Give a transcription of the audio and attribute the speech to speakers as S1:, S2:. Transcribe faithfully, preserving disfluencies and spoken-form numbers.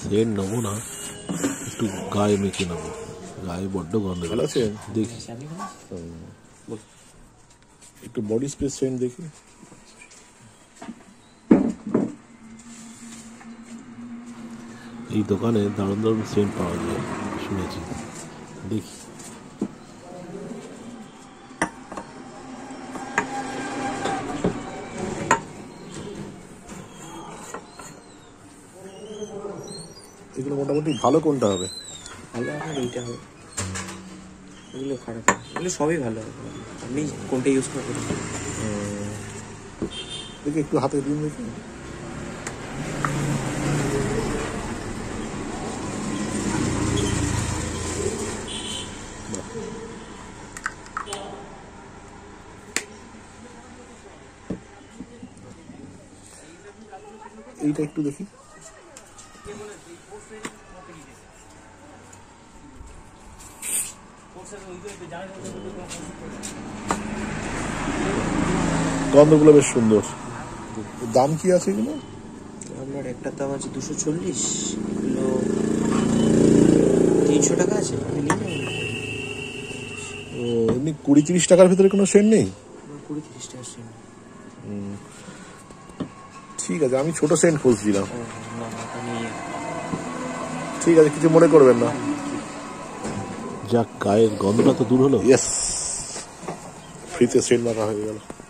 S1: Saint নেবো না, একটু গায়ে মেখে নেবো, গায়ে বড্ড গন্ধ।
S2: ভালো আছে,
S1: দেখি
S2: একটু বডি স্প্রে সেন্ট দেখি।
S1: এই দোকানে দারুণ দারুণ সেন্ট পাওয়া যায় শুনেছি, দেখি।
S2: এগুলো মোটামুটি ভালো কোনটা হবে?
S3: ভালো আপনার এইটা হবে, এগুলো খারাপ হবে, এগুলো সবই ভালো হবে, আপনি কোনটা ইউজ করবেন।
S2: দেখি একটু হাতে দিন দেখি। এইটা একটু দেখি। গন্ধগুলো বেশ সুন্দর। দাম কি আছে এগুলো?
S3: আপনার একটার দাম আছে দুশো চল্লিশ, এগুলো তিনশো টাকা আছে।
S2: ও এমনি কুড়ি তিরিশ টাকার ভিতরে কোনো সেন্ট নেই?
S3: কুড়ি তিরিশ টাকার সেন্ট।
S2: ঠিক আছে, আমি ছোট সেন্ট খুঁজছিলাম।
S3: না আপনি
S2: ঠিক আছে, কিছু মনে করবেন না।
S1: যাক, গায়ের গন্ধটা তো দূর হলো।
S2: ইয়েস, ফ্রিতে সেন্ট মাখা হয়ে গেল।